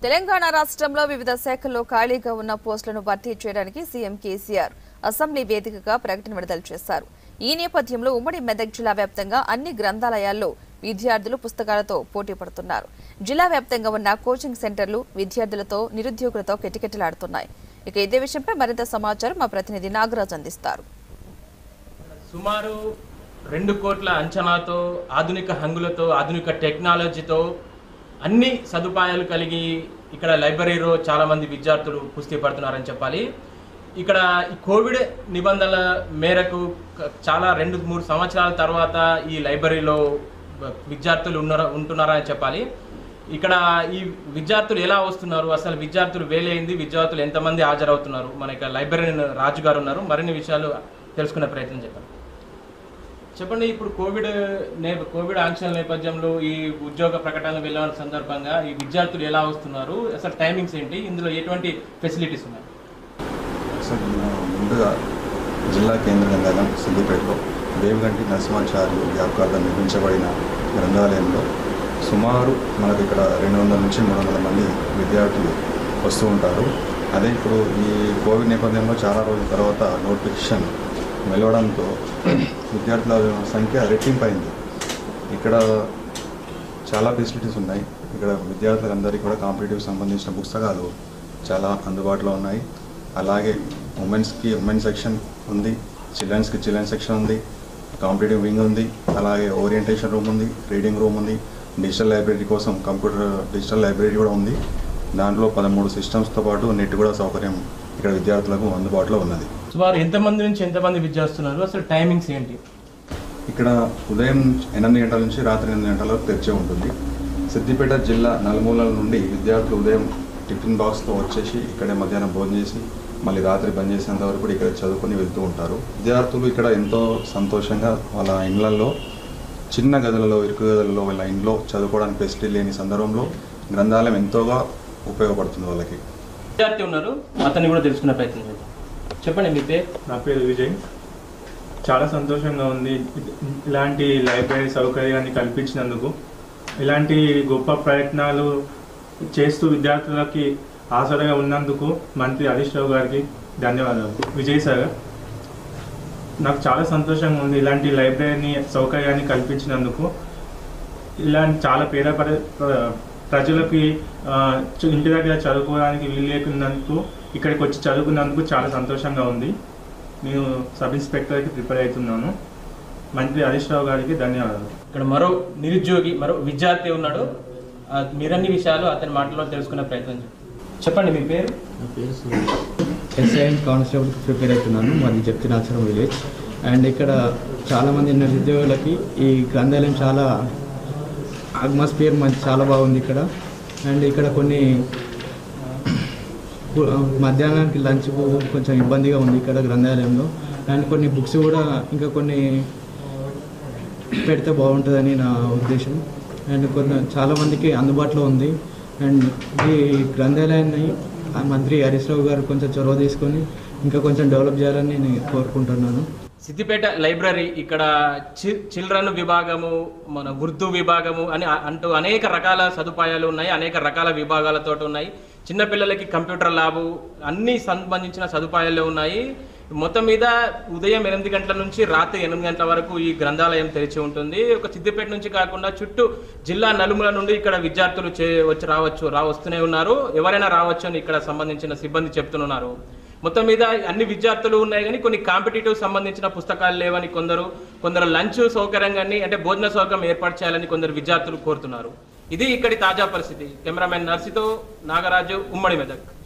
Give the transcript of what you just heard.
తెలంగాణ రాష్ట్రంలో వివిధ శాఖల్లో ఖాళీగా ఉన్న పోస్టులను భర్తీ చేయడానికి సీఎం కేసీఆర్ అసెంబ్లీ వేదికగా ప్రకటన విడుదల చేశారు. ఈ నేపథ్యంలో ఉమ్మడి మెదక్ జిల్లా వ్యాప్తంగా అన్ని గ్రంథాలయాల్లో విద్యార్థులు పుస్తకాలతో పోటీ పడుతున్నారు. జిల్లా వ్యాప్తంగా ఉన్న కోచింగ్ సెంటర్లు విద్యార్థులతో నిరుద్యోగులతో కిటకిటలాడుతున్నాయి. ఇక ఇదే విషయంపై మరింత సమాచారం మా ప్రతినిధి నాగరాజ్ అందిస్తారు. సుమారు 2 కోట్ల అంచనాతో ఆధునిక హంగులతో ఆధునిక టెక్నాలజీతో అన్ని సదుపాయాలు కలిగి ఇక్కడ లైబ్రరీలో చాలామంది విద్యార్థులు కుస్తీ పడుతున్నారని చెప్పాలి. ఇక్కడ ఈ కోవిడ్ నిబంధనల మేరకు చాలా 2-3 సంవత్సరాల తర్వాత ఈ లైబ్రరీలో విద్యార్థులు ఉంటున్నారని చెప్పాలి. ఇక్కడ ఈ విద్యార్థులు ఎలా వస్తున్నారు, అసలు విద్యార్థులు వేలైంది, విద్యార్థులు ఎంతమంది హాజరవుతున్నారు, మన ఇక్కడ లైబ్రరీన్ రాజు గారు ఉన్నారు, మరిన్ని విషయాలు తెలుసుకునే ప్రయత్నం చెప్పండి. ఇప్పుడు కోవిడ్ ఆంక్షల నేపథ్యంలో ఈ ఉద్యోగ ప్రకటనలు వెళ్ళిన సందర్భంగా ఈ విద్యార్థులు ఎలా వస్తున్నారు, అసలు టైమింగ్స్ ఏంటి, ఇందులో ఎటువంటి ఫెసిలిటీస్ ఉన్నాయి? సార్, ముందుగా జిల్లా కేంద్ర గ్రంథాలయం సిద్దిపేటలో దేవగంటి నరసింహాచార్యులు జ్ఞాపకార్థం నిర్మించబడిన గ్రంథాలయంలో సుమారు మనకు ఇక్కడ 200 నుంచి 300 మంది విద్యార్థులు వస్తూ ఉంటారు. అదే ఇప్పుడు ఈ కోవిడ్ నేపథ్యంలో చాలా రోజుల తర్వాత నోటిఫికేషన్ వెలవడంతో విద్యార్థుల సంఖ్య రెట్టింపైంది. ఇక్కడ చాలా ఫెసిలిటీస్ ఉన్నాయి. ఇక్కడ విద్యార్థులందరికీ కూడా కాంపిటేటివ్ సంబంధించిన పుస్తకాలు చాలా అందుబాటులో ఉన్నాయి. అలాగే ఉమెన్స్ సెక్షన్ ఉంది, చిల్డ్రన్స్కి చిల్డ్రన్ సెక్షన్ ఉంది, కాంపిటేటివ్ వింగ్ ఉంది, అలాగే ఓరియంటేషన్ రూమ్ ఉంది, రీడింగ్ రూమ్ ఉంది, డిజిటల్ లైబ్రరీ కోసం డిజిటల్ లైబ్రరీ కూడా ఉంది. దాంట్లో 13 సిస్టమ్స్తో పాటు నెట్ కూడా సౌకర్యం ఇక్కడ విద్యార్థులకు అందుబాటులో ఉన్నది. సుమారు ఎంతమంది నుంచి ఎంతమంది విద్య వస్తున్నారు, అసలు టైమింగ్స్ ఏంటి? ఇక్కడ ఉదయం 8 గంటల నుంచి రాత్రి 8 గంటల వరకు తెరిచే ఉంటుంది. సిద్దిపేట జిల్లా నలుమూలల నుండి విద్యార్థులు ఉదయం టిఫిన్ బాక్స్తో వచ్చేసి ఇక్కడే మధ్యాహ్నం భోజనం చేసి మళ్ళీ రాత్రి బంద్ చేసేంత వరకు కూడా ఇక్కడ చదువుకొని వెళ్తూ ఉంటారు. విద్యార్థులు ఇక్కడ ఎంతో సంతోషంగా వాళ్ళ ఇండ్లలో చిన్న గదులలో, ఇరుకు గదులలో వాళ్ళ ఇంట్లో చదువుకోవడానికి ఫెసిలిటీ లేని సందర్భంలో గ్రంథాలయం ఎంతోగా ఉపయోగపడుతుంది వాళ్ళకి. విద్యార్థి ఉన్నారు, అతన్ని కూడా తెలుసుకునే ప్రయత్నం చేద్దాం. చెప్పండి, మీ పేరు? నా పేరు విజయ్. చాలా సంతోషంగా ఉంది ఇలాంటి లైబ్రరీ సౌకర్యాన్ని కల్పించినందుకు. ఇలాంటి గొప్ప ప్రయత్నాలు చేస్తూ విద్యార్థులకి ఆసరాగా ఉన్నందుకు మంత్రి హరీష్ రావు గారికి ధన్యవాదాలు. విజయ్ సార్, నాకు చాలా సంతోషంగా ఉంది ఇలాంటి లైబ్రరీని సౌకర్యాన్ని కల్పించినందుకు. ఇలాంటి చాలా పేద ప్రజలకి ఇంటి దగ్గర చదువుకోవడానికి వీలు లేకున్నందుకు ఇక్కడికి వచ్చి చదువుకున్నందుకు చాలా సంతోషంగా ఉంది. నేను సబ్ ఇన్స్పెక్టర్కి ప్రిపేర్ అవుతున్నాను. మంత్రి హరీష్ రావు గారికి ధన్యవాదాలు. ఇక్కడ మరో నిరుద్యోగి, మరో విద్యార్థి ఉన్నాడు. మీరన్ని విషయాలు అతని మాటలో తెలుసుకునే ప్రయత్నం చెప్పండి. మీ పేరు? నా పేరు ఎస్ఐ కానిస్టేబుల్కి ప్రిపేర్ అవుతున్నాను. మాది జప్తినాచరం విలేజ్. అండ్ ఇక్కడ చాలామంది నిరుద్యోగులకి ఈ గ్రంథాలయం చాలా అట్మాస్ఫియర్ చాలా బాగుంది ఇక్కడ. అండ్ ఇక్కడ కొన్ని మధ్యాహ్నానికి లంచ్ కొంచెం ఇబ్బందిగా ఉంది ఇక్కడ గ్రంథాలయంలో. అండ్ కొన్ని బుక్స్ కూడా ఇంకా కొన్ని పెడితే బాగుంటుందని నా ఉద్దేశం. అండ్ చాలామందికి అందుబాటులో ఉంది. అండ్ ఈ గ్రంథాలయాన్ని మంత్రి హరీష్ రావు గారు కొంచెం చొరవ తీసుకొని ఇంకా కొంచెం డెవలప్ చేయాలని నేను కోరుకుంటున్నాను. సిద్దిపేట లైబ్రరీ ఇక్కడ చిల్డ్రన్ విభాగము, మన ఉర్దూ విభాగము అని అంటూ అనేక రకాల సదుపాయాలు ఉన్నాయి, అనేక రకాల విభాగాలతో ఉన్నాయి. చిన్నపిల్లలకి కంప్యూటర్ ల్యాబు అన్నీ సంబంధించిన సదుపాయాలు ఉన్నాయి. మొత్తం మీద ఉదయం 8 గంటల నుంచి రాత్రి 8 గంటల వరకు ఈ గ్రంథాలయం తెరిచి ఉంటుంది. ఒక సిద్దిపేట నుంచి కాకుండా చుట్టూ జిల్లా నలుమూల నుండి ఇక్కడ విద్యార్థులు వస్తూనే ఉన్నారు. ఎవరైనా రావచ్చు అని ఇక్కడ సంబంధించిన సిబ్బంది చెప్తున్నారు. మొత్తం మీద అన్ని విద్యార్థులు ఉన్నాయి, కానీ కొన్ని కాంపిటేటివ్ సంబంధించిన పుస్తకాలు లేవని కొందరు లంచ్ సౌకర్యం కానీ అంటే భోజన సౌకర్యం ఏర్పాటు చేయాలని కొందరు విద్యార్థులు కోరుతున్నారు. ఇది ఇక్కడి తాజా పరిస్థితి. కెమెరామెన్ నర్సితో నాగరాజు, ఉమ్మడి మెదక్.